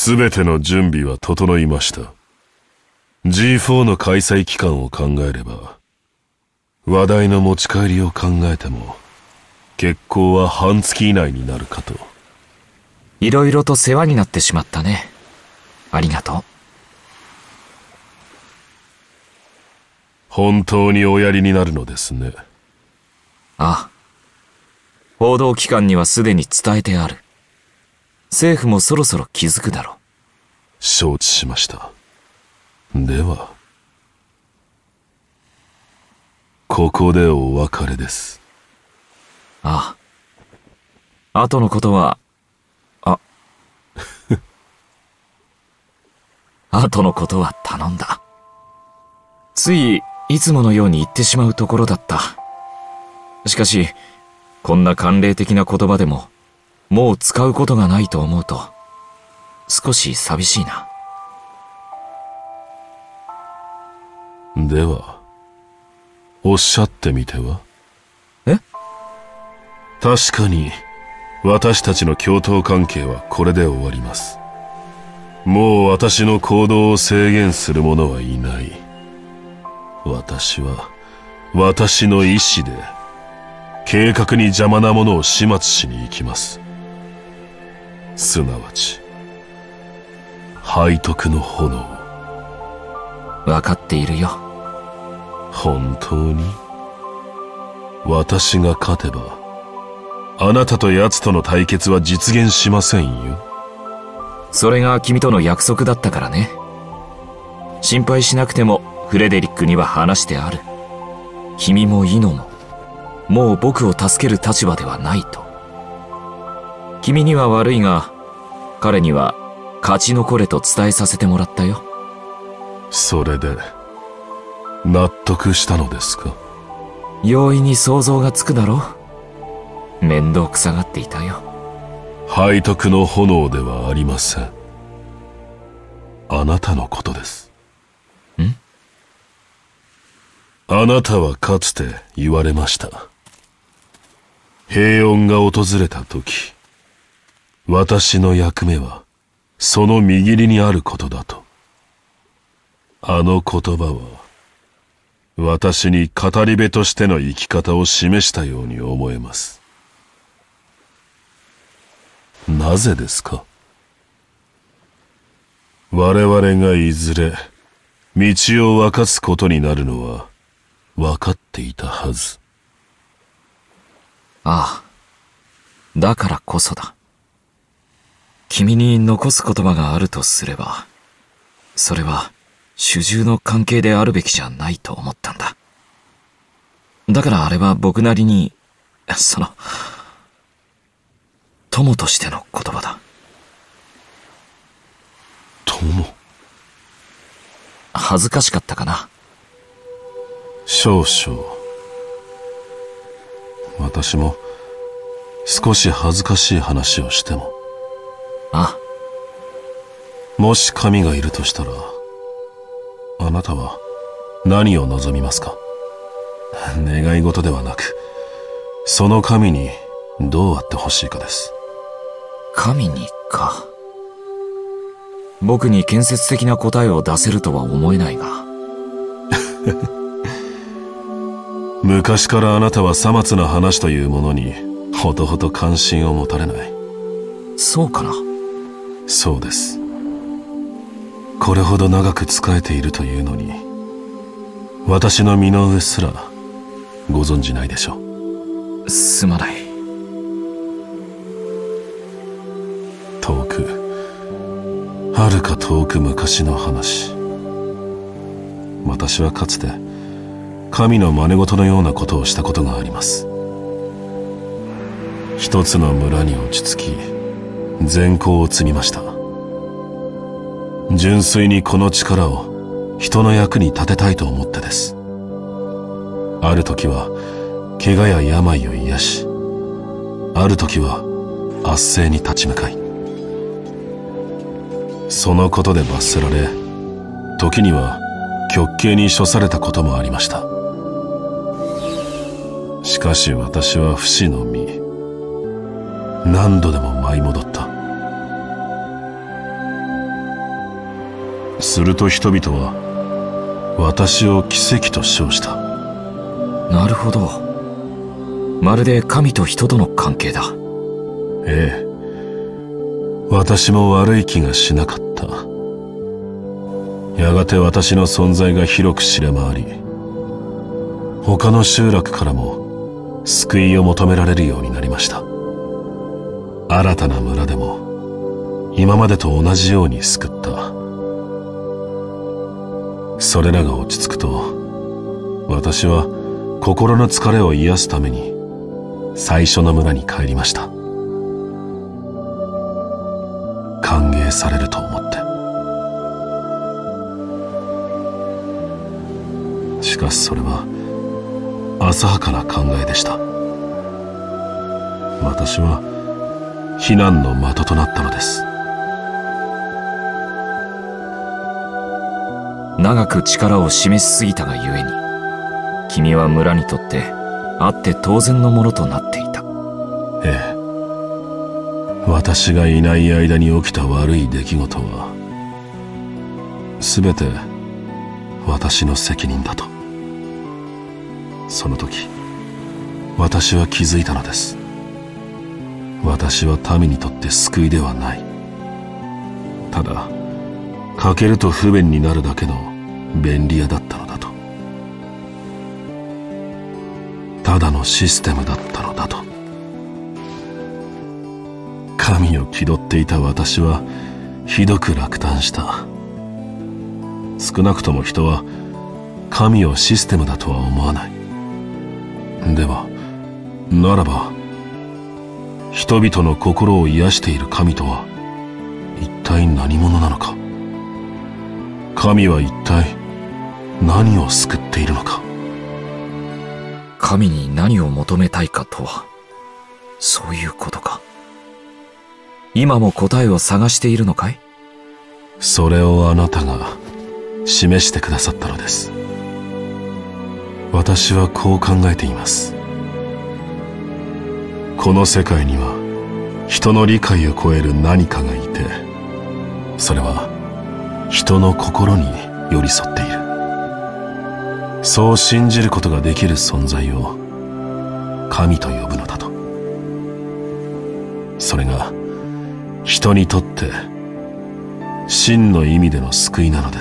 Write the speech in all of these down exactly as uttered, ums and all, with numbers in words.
すべての準備は整いました。ジーフォー の開催期間を考えれば、話題の持ち帰りを考えても、決行は半月以内になるかと。 いろいろと世話になってしまったね。ありがとう。 本当におやりになるのですね。 ああ。報道機関にはすでに伝えてある。政府もそろそろ気づくだろう。 承知しました。では、ここでお別れです。 ああ。後のことは、あ、後のことは頼んだ。つい、いつものように言ってしまうところだった。しかし、こんな慣例的な言葉でも、もう使うことがないと思うと、少し寂しいな。 では、おっしゃってみては？ え？ 確かに、私たちの共闘関係はこれで終わります。もう私の行動を制限する者はいない。私は、私の意志で、計画に邪魔なものを始末しに行きます。すなわち、背徳の炎。 わかっているよ。 本当に？私が勝てば、あなたと奴との対決は実現しませんよ。 それが君との約束だったからね。心配しなくてもフレデリックには話してある。君もイノも、もう僕を助ける立場ではないと。君には悪いが、彼には勝ち残れと伝えさせてもらったよ。 それで、納得したのですか？ 容易に想像がつくだろう。面倒くさがっていたよ。 背徳の炎ではありません。あなたのことです。 ん？ あなたはかつて言われました。平穏が訪れた時、私の役目はその右利にあることだと。あの言葉は、私に語り部としての生き方を示したように思えます。なぜですか？我々がいずれ道を分かつことになるのは分かっていたはず。 ああ。だからこそだ。君に残す言葉があるとすれば、それは主従の関係であるべきじゃないと思ったんだ。だからあれは僕なりに、その、友としての言葉だ。 友？ 恥ずかしかったかな。 少々。私も少し恥ずかしい話をしても。 ああ。もし神がいるとしたら、あなたは何を望みますか？願い事ではなく、その神にどうあってほしいかです。 神にか。僕に建設的な答えを出せるとは思えないが。 昔からあなたはさまつな話というものにほとほと関心を持たれない。 そうかな？ そうです。これほど長く仕えているというのに、私の身の上すらご存じないでしょう。すまない。 遠く、はるか遠く昔の話。私はかつて神の真似事のようなことをしたことがあります。一つの村に落ち着き、善行を積みました。純粋にこの力を人の役に立てたいと思ってです。ある時は怪我や病を癒し、ある時は圧政に立ち向かい、そのことで罰せられ、時には極刑に処されたこともありました。しかし私は不死の身、何度でも舞い戻った。 すると人々は私を奇跡と称した。 なるほど。まるで神と人との関係だ。 ええ。私も悪い気がしなかった。やがて私の存在が広く知れ回り、他の集落からも救いを求められるようになりました。新たな村でも今までと同じように救った。それらが落ち着くと、私は心の疲れを癒すために最初の村に帰りました。歓迎されると思って。しかしそれは浅はかな考えでした。私は非難の的となったのです。 長く力を示しすぎたがゆえに、君は村にとってあって当然のものとなっていた。 ええ。私がいない間に起きた悪い出来事は全て私の責任だと。その時私は気づいたのです。私は民にとって救いではない。ただ欠けると不便になるだけの便利屋だったのだと。ただのシステムだったのだと。神を気取っていた私はひどく落胆した。少なくとも人は神をシステムだとは思わない。ではならば人々の心を癒している神とは一体何者なのか。神は一体何を救っているのか。 神に何を求めたいかとはそういうことか。今も答えを探しているのかい？ それをあなたが示してくださったのです。私はこう考えています。この世界には人の理解を超える何かがいて、それは人の心に寄り添っている。そう信じることができる存在を神と呼ぶのだと。それが人にとって真の意味での救いなのです。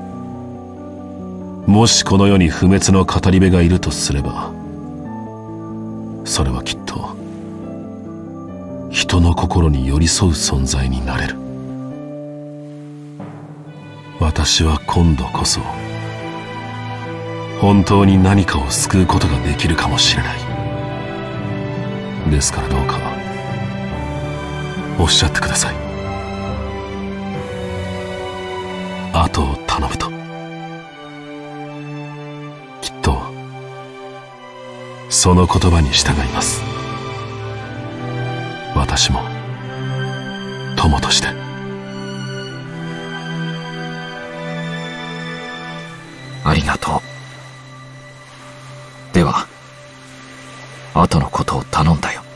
もしこの世に不滅の語り部がいるとすれば、それはきっと人の心に寄り添う存在になれる。私は今度こそ本当に何かを救うことができるかもしれない。ですからどうかおっしゃってください。後を頼むと。きっとその言葉に従います。私も友として。 ありがとう。では後のことを頼んだよ。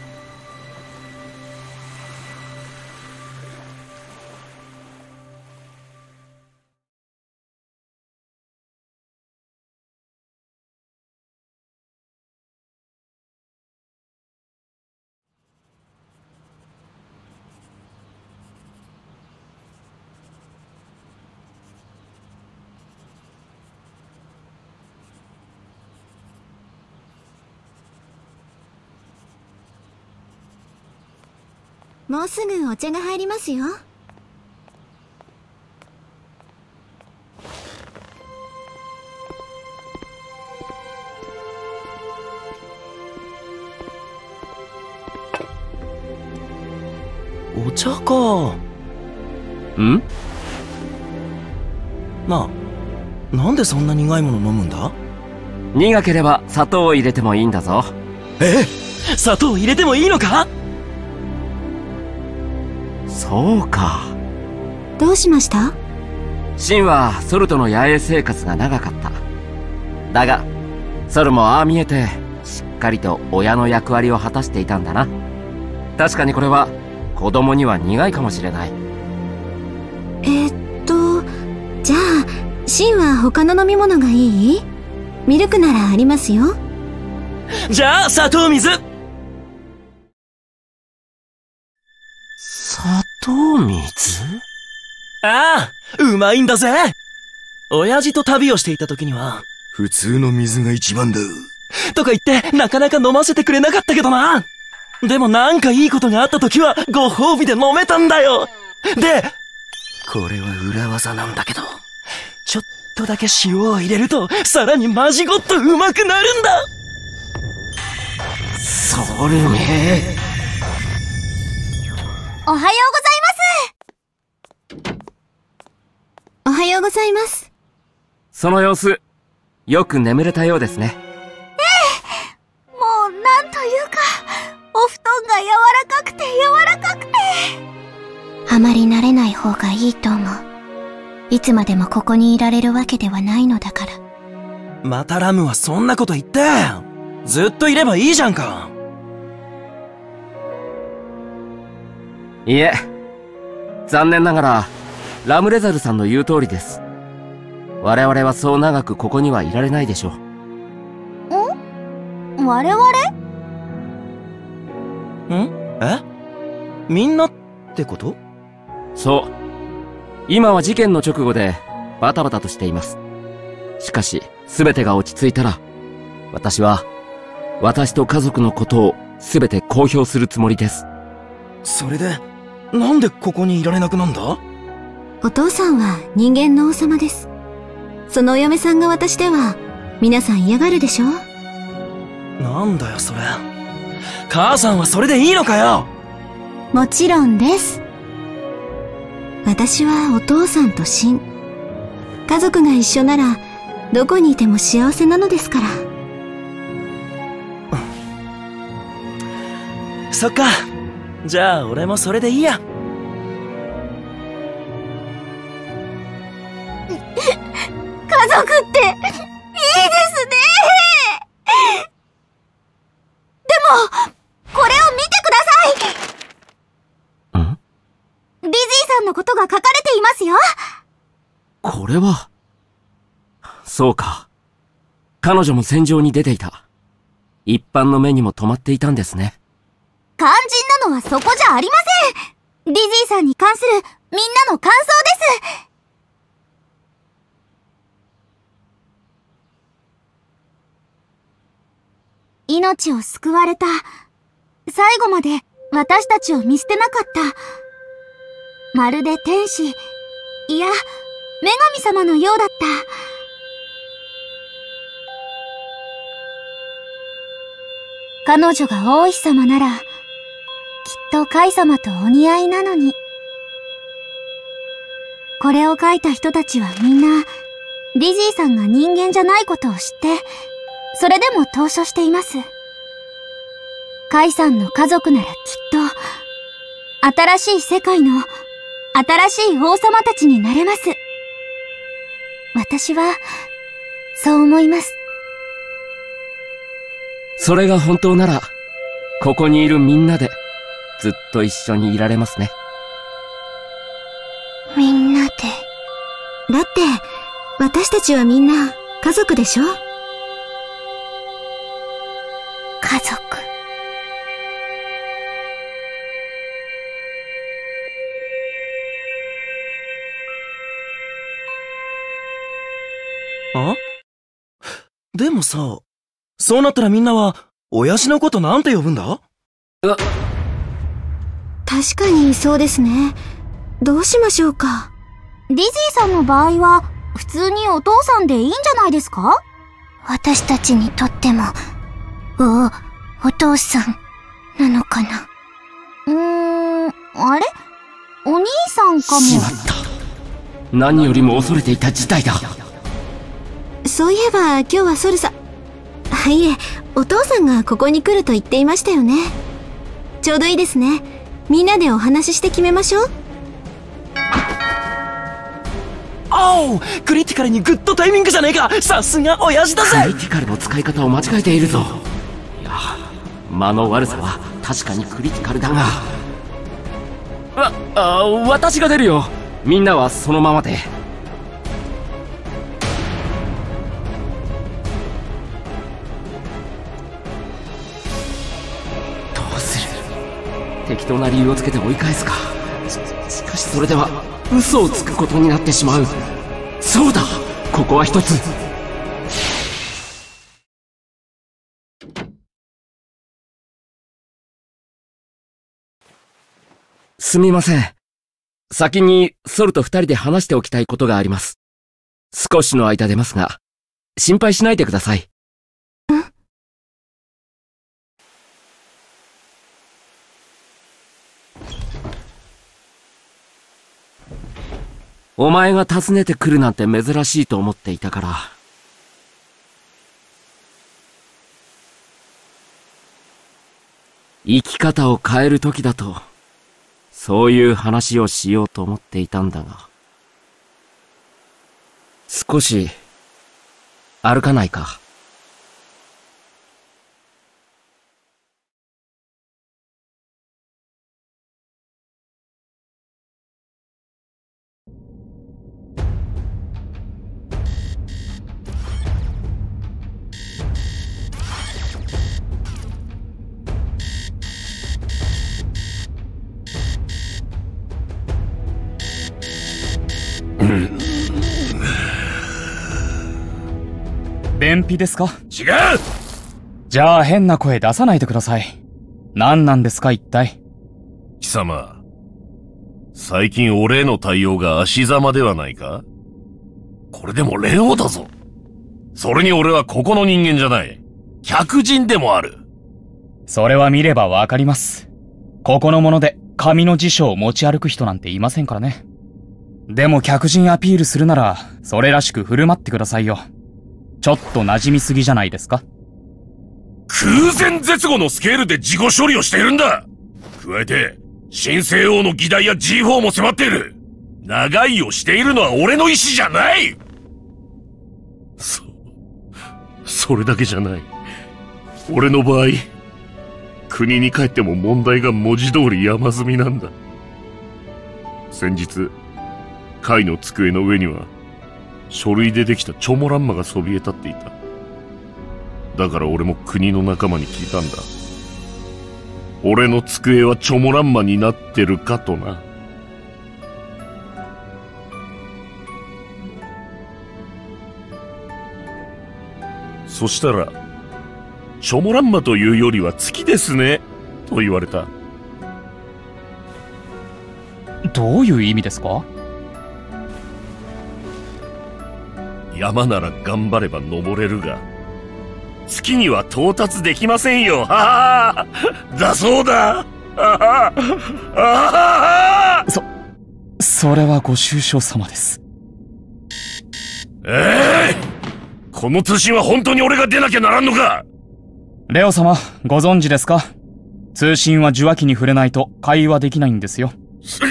もうすぐお茶が入りますよ。 お茶か。ん？なあ、なんでそんな苦いもの飲むんだ？ 苦ければ砂糖を入れてもいいんだぞ。 え？砂糖入れてもいいのか？ そうか。 どうしました？ シンはソルとの野営生活が長かった。だがソルもああ見えてしっかりと親の役割を果たしていたんだな。確かにこれは子供には苦いかもしれない。 えー、っとシンは他の飲み物がいい？ミルクならありますよ。 じゃあ砂糖水。 砂糖水？ ああ、うまいんだぜ。親父と旅をしていた時には普通の水が一番だとか言ってなかなか飲ませてくれなかったけどな。でもなんかいいことがあった時はご褒美で飲めたんだよ。で、これは裏技なんだけど、ちょっとだけ塩を入れるとさらにマジゴッとうまくなるんだ。 ソルメ。 おはようございます。おはようございます。 その様子、よく眠れたようですね。 ええ、もうなんというか、お布団が柔らかくて柔らかくて。あまり慣れない方がいいと思う。いつまでもここにいられるわけではないのだから。 またラムはそんなこと言って、ずっといればいいじゃんか。 いえ、残念ながらラムレザルさんの言う通りです。我々はそう長くここにはいられないでしょう。 ん？我々？ ん？え？みんなってこと？ そう。今は事件の直後でバタバタとしています。しかし、すべてが落ち着いたら、私は私と家族のことをすべて公表するつもりです。 それで、なんでここにいられなくなんだ？ お父さんは人間の王様です。そのお嫁さんが私では皆さん嫌がるでしょ？ なんだよそれ。母さんはそれでいいのかよ？ もちろんです。私はお父さんとシン。家族が一緒ならどこにいても幸せなのですから。 そっか。じゃあ俺もそれでいいや。 家族っていいですね。でもこれを見てください。 ん？ ビジーさんのことが書かれていますよ。 これは。そうか。彼女も戦場に出ていた。一般の目にも止まっていたんですね。 肝心なのはそこじゃありません。ビジーさんに関するみんなの感想です。命を救われた。最後まで私たちを見捨てなかった。まるで天使、いや、女神様のようだった。彼女が王妃様なら、きっとカイ様とお似合いなのに。これを書いた人たちはみんな、ビジーさんが人間じゃないことを知って、それでも投書しています。カイさんの家族ならきっと、新しい世界の、新しい王様たちになれます。私は、そう思います。 それが本当なら、ここにいるみんなで、ずっと一緒にいられますね。 みんなで。だって、私たちはみんな、家族でしょ？家族。 あ？でもさ、そうなったらみんなは、親父のことなんて呼ぶんだ？ あ、 確かにそうですね。どうしましょうか。ディジーさんの場合は、普通にお父さんでいいんじゃないですか？私たちにとっても、お、お父さん、なのかな。うーん、あれ？お兄さんかも。 しまった。何よりも恐れていた事態だ。 そういえば今日はソルサ、いえ、お父さんがここに来ると言っていましたよね。ちょうどいいですね。みんなでお話しして決めましょう。 おう、クリティカルにグッドタイミングじゃねえか。さすが親父だぜ。 クリティカルの使い方を間違えているぞ。いや、間の悪さは確かにクリティカルだが、あ、あ、私が出るよ。みんなはそのままで。 適当な理由をつけて追い返すか。し, しかしそれでは嘘をつくことになってしまう。そうだ、ここは一つ。すみません。先にソルと二人で話しておきたいことがあります。少しの間出ますが、心配しないでください。ん？お前が訪ねてくるなんて珍しいと思っていたから。生き方を変える時だと、そういう話をしようと思っていたんだが。少し、歩かないか。 便秘ですか？ 違う！ じゃあ変な声出さないでください。何なんですか一体。 貴様、最近俺への対応が足ざまではないか？これでもレオだぞ。それに俺はここの人間じゃない。客人でもある。 それは見ればわかります。ここのもので紙の辞書を持ち歩く人なんていませんからね。でも客人アピールするなら、それらしく振る舞ってくださいよ。ちょっと馴染みすぎじゃないですか？ 空前絶後のスケールで事後処理をしているんだ。加えて、神聖王の議題や ジーフォー も迫っている。長居をしているのは俺の意思じゃない。そ、それだけじゃない。俺の場合、国に帰っても問題が文字通り山積みなんだ。先日、会の机の上には、書類でできたチョモランマがそびえ立っていた。だから俺も国の仲間に聞いたんだ。俺の机はチョモランマになってるかとな。そしたら、チョモランマというよりは月ですね、と言われた。 どういう意味ですか？ 山なら頑張れば登れるが、月には到達できませんよ。ははだそうだ。ははそ、それはご愁傷様です。 ええー、この通信は本当に俺が出なきゃならんのか？ レオ様、ご存知ですか？通信は受話器に触れないと会話できないんですよ。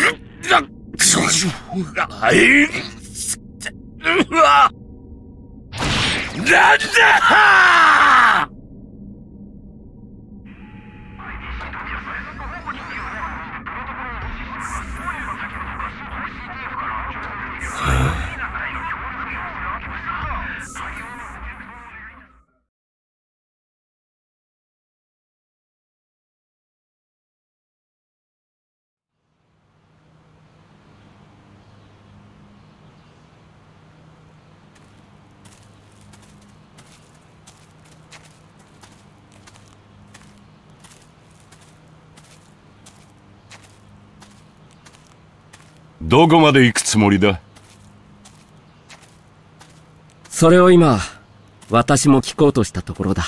はい。うわなんだ！ どこまで行くつもりだ？ それを今、私も聞こうとしたところだ。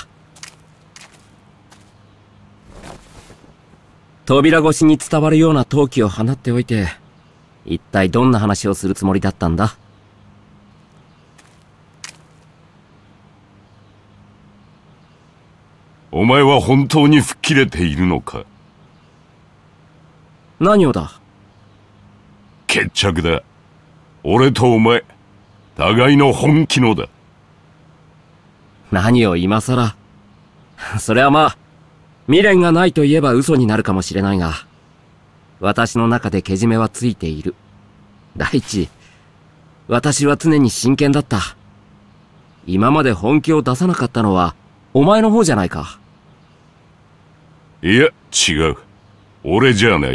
扉越しに伝わるような陶器を放っておいて、一体どんな話をするつもりだったんだ？ お前は本当に吹っ切れているのか？ 何をだ？ 決着だ。俺とお前、互いの本気のだ。 何を今さら。それはまあ、未練がないと言えば嘘になるかもしれないが、私の中でけじめはついている。第一、私は常に真剣だった。今まで本気を出さなかったのは、お前の方じゃないか。 いや、違う。 俺じゃない。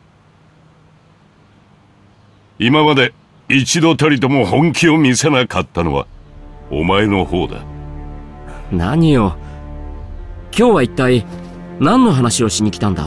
今まで一度たりとも本気を見せなかったのはお前の方だ。 何よ。今日は一体何の話をしに来たんだ？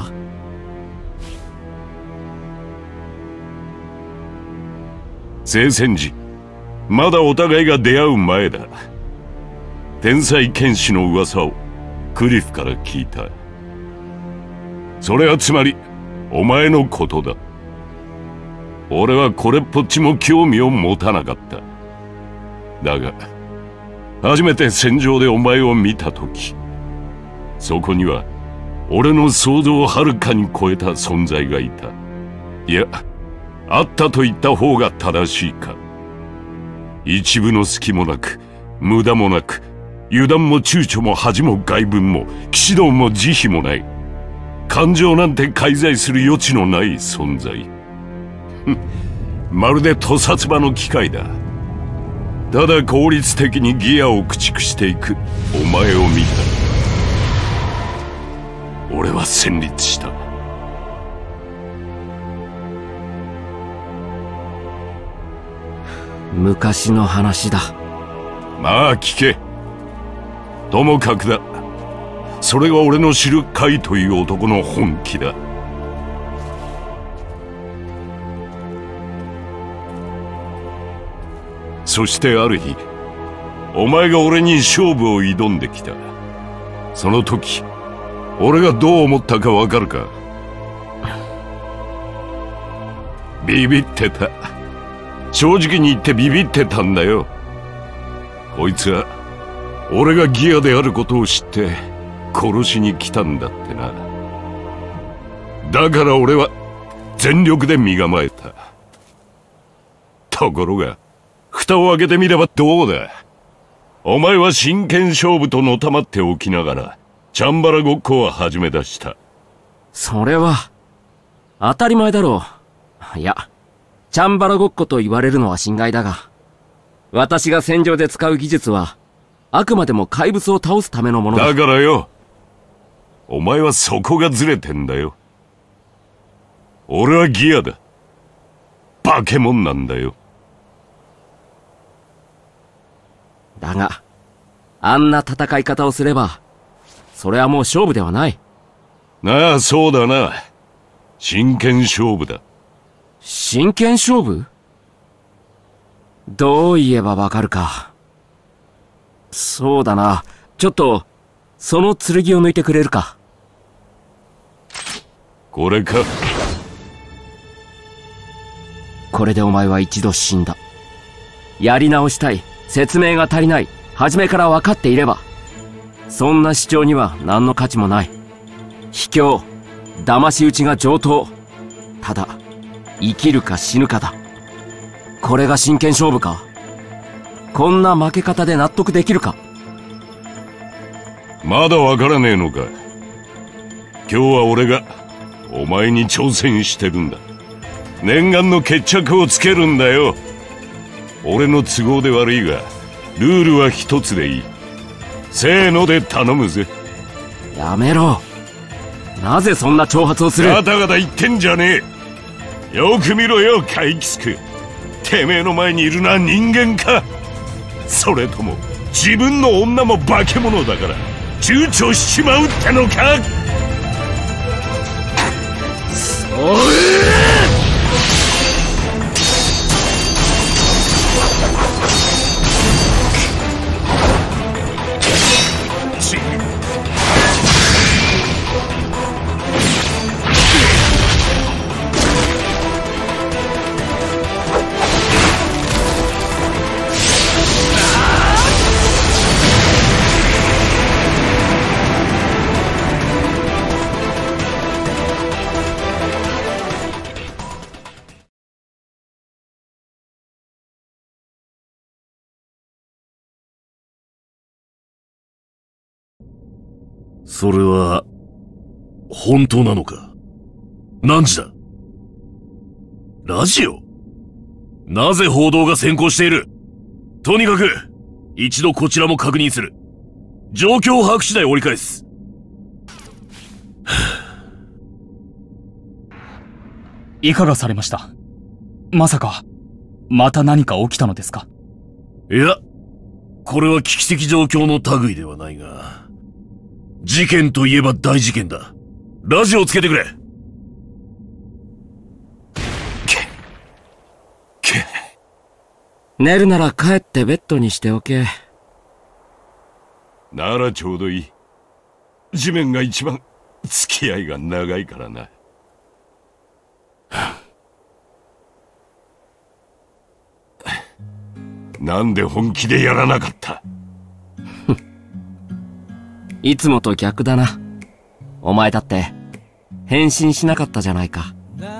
聖戦時、まだお互いが出会う前だ。天才剣士の噂をクリフから聞いた。それはつまりお前のことだ。俺はこれっぽっちも興味を持たなかった。だが初めて戦場でお前を見た時、そこには俺の想像をはるかに超えた存在がいた。いや、あったと言った方が正しいか。一分の隙もなく、無駄もなく、油断も躊躇も恥も外聞も騎士道も慈悲もない、感情なんて介在する余地のない存在。まるで屠殺場の機械だ。ただ効率的にギアを駆逐していくお前を見た。俺は戦慄した。 昔の話だ。 まあ聞け。ともかくだ。それが俺の知るカイという男の本気だ。そしてある日、お前が俺に勝負を挑んできた。その時、俺がどう思ったかわかるか？ビビってた。正直に言ってビビってたんだよ。こいつは俺がギアであることを知って殺しに来たんだってな。だから俺は全力で身構えた。ところが蓋を開けてみればどうだ。お前は真剣勝負とのたまっておきながらチャンバラごっこを始め出した。 それは当たり前だろう。いや、チャンバラごっこと言われるのは心外だが、私が戦場で使う技術はあくまでも怪物を倒すためのものだ。 だからよ、お前はそこがずれてんだよ。俺はギアだ。化け物なんだよ。 だが、あんな戦い方をすれば、それはもう勝負ではない。 なあ、そうだな。真剣勝負だ。 真剣勝負？どう言えばわかるか。そうだな。ちょっと、その剣を抜いてくれるか。 これか。 これでお前は一度死んだ。やり直したい。説明が足りない。初めから分かっていれば。そんな主張には何の価値もない。卑怯、騙し討ちが上等。ただ、生きるか死ぬかだ。これが真剣勝負か。こんな負け方で納得できるか。 まだ分からねえのか。今日は俺がお前に挑戦してるんだ。念願の決着をつけるんだよ。俺の都合で悪いが、ルールは一つでいい。せーので頼むぜ。 やめろ。なぜそんな挑発をする？ ガタガタ言ってんじゃねえ。よく見ろよ、カイキスク。てめえの前にいるのは人間か、それとも自分の女も化け物だから躊躇しちまうってのか。それ！ それは、本当なのか？何時だ？ラジオ？なぜ報道が先行している？とにかく、一度こちらも確認する。状況を把握次第折り返す。 いかがされました？まさか、また何か起きたのですか？ いや、これは危機的状況の類ではないが、事件といえば大事件だ。ラジオをつけてくれ。 寝るなら帰ってベッドにしておけ。 ならちょうどいい。地面が一番付き合いが長いからな。なんで本気でやらなかった？ いつもと逆だな。お前だって変身しなかったじゃないか。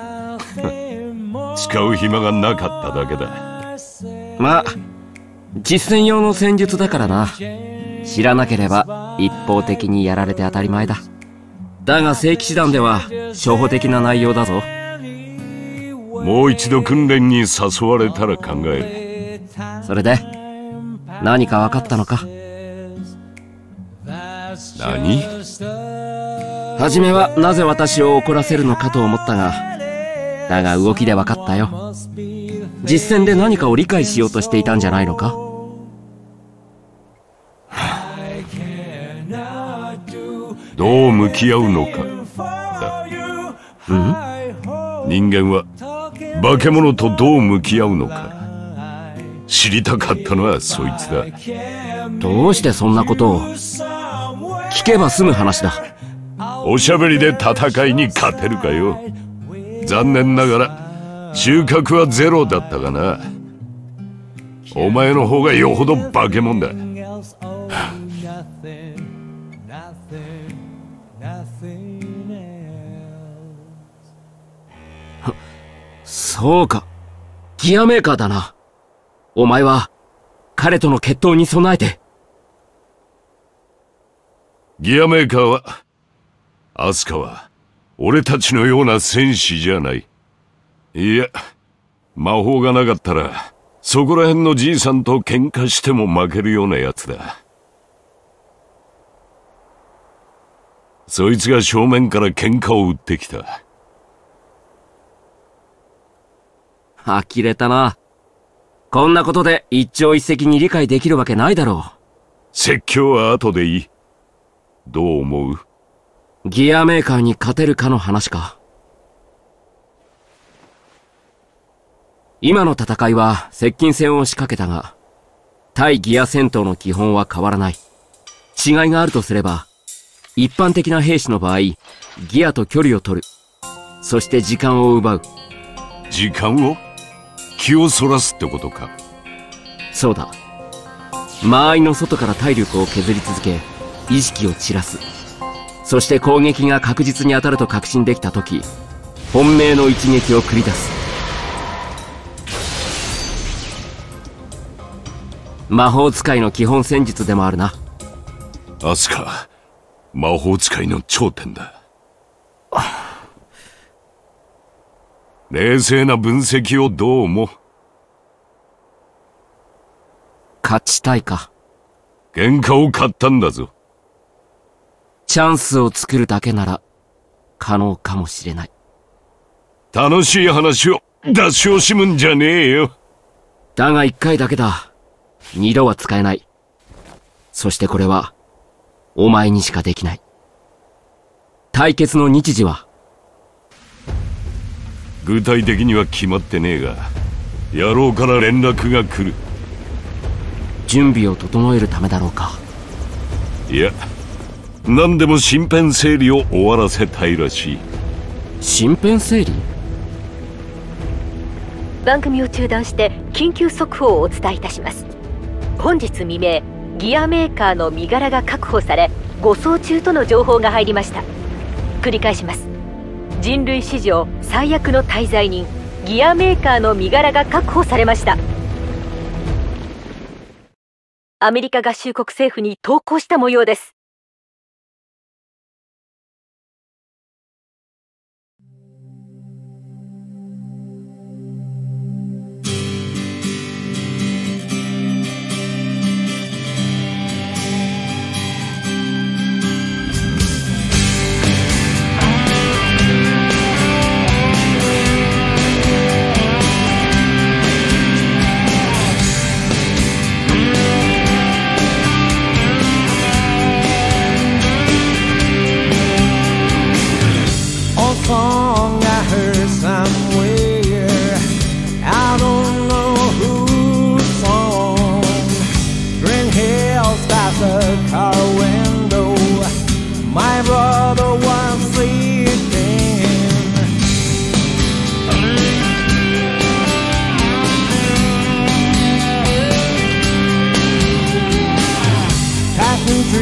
使う暇がなかっただけだ。 まあ実戦用の戦術だからな。知らなければ一方的にやられて当たり前だ。だが聖騎士団では初歩的な内容だぞ。 もう一度訓練に誘われたら考える。 それで何か分かったのか？ 何？ 初めはなぜ私を怒らせるのかと思ったが、だが動きで分かったよ。実戦で何かを理解しようとしていたんじゃないのか？ どう向き合うのかだ。 うん？ 人間は化け物とどう向き合うのか知りたかったのはそいつだ。 どうしてそんなことを？聞けば済む話だ。 おしゃべりで戦いに勝てるかよ。残念ながら収穫はゼロだったがな。お前の方がよほど化け物だ。 そうか、ギアメーカーだな。お前は彼との決闘に備えて。 ギアメーカーは、アスカは俺たちのような戦士じゃない。いや、魔法がなかったらそこら辺のじいさんと喧嘩しても負けるようなやつだ。そいつが正面から喧嘩を売ってきた。 呆れたな。こんなことで一朝一夕に理解できるわけないだろう。 説教は後でいい。どう思う？ ギアメーカーに勝てるかの話か。今の戦いは接近戦を仕掛けたが、対ギア戦闘の基本は変わらない。違いがあるとすれば、一般的な兵士の場合、ギアと距離を取る。そして時間を奪う。 時間を？気をそらすってことか。 そうだ。間合いの外から体力を削り続け、意識を散らす。そして攻撃が確実に当たると確信できたとき、本命の一撃を繰り出す。魔法使いの基本戦術でもあるな。 アスカ、魔法使いの頂点だ。冷静な分析をどう思う？ 勝ちたいか。 喧嘩を買ったんだぞ。 チャンスを作るだけなら可能かもしれない。 楽しい話を出し惜しむんじゃねえよ。 だが一回だけだ。二度は使えない。そしてこれはお前にしかできない。対決の日時は？ 具体的には決まってねえが、野郎から連絡が来る。 準備を整えるためだろうか。 いや、何でも身辺整理を終わらせたいらしい。 身辺整理？ 番組を中断して緊急速報をお伝えいたします。本日未明、ギアメーカーの身柄が確保され護送中との情報が入りました。繰り返します。人類史上最悪の滞在人、ギアメーカーの身柄が確保されました。アメリカ合衆国政府に投降した模様です。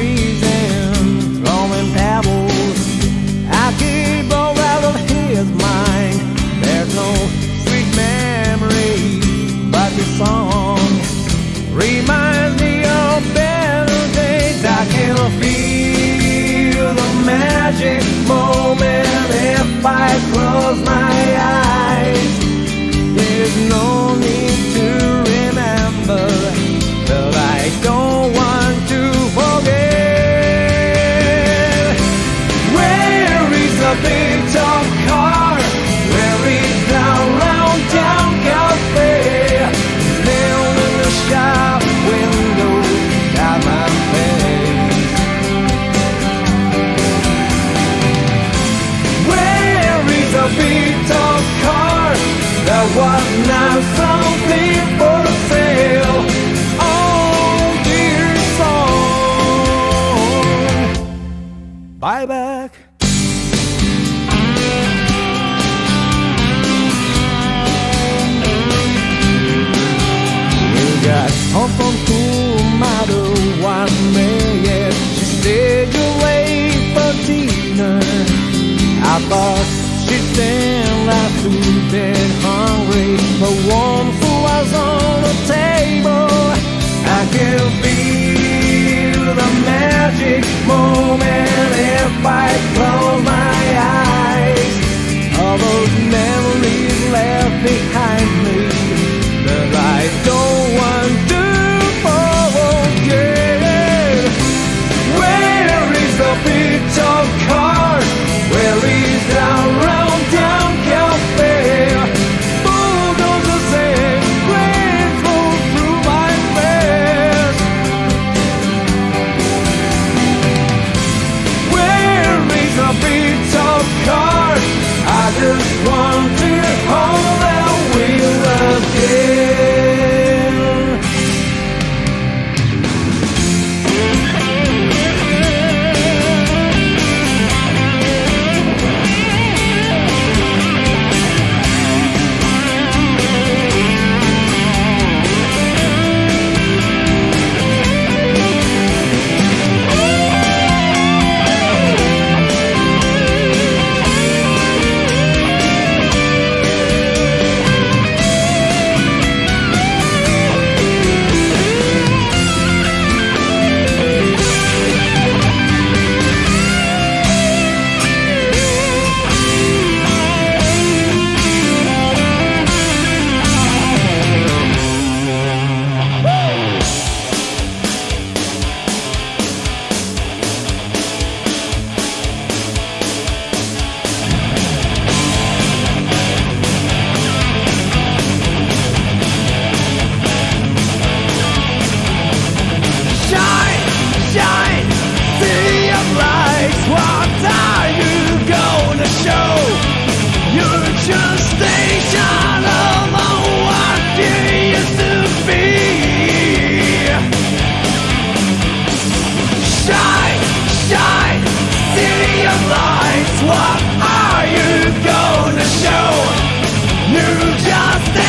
freezing, throwing pebbles. I keep a well of his mind. There's no sweet memory, but this song reminds me of better days. I can feel the magic moment if I close my eyes. There's no need to remember, but I don't want to forget. Where is the big top car? Where is the round town cafe? Down in the shop window, got my face. Where is the big top car? There was not something for sale. Oh dear song, bye back. We got home from school, matter what may it. She said you're late for dinner. I thought she'd stand like stupid hungry, but one food was on the table. I can feel the magic moment if I close my eyes. All those memories left behind me that I don't want to forget. Where is the big top car? Where is the round town cafe? Bulldozers and cranes roll through my face. Where is the big top car? I just want to hold that wheel again. What are you gonna show? You just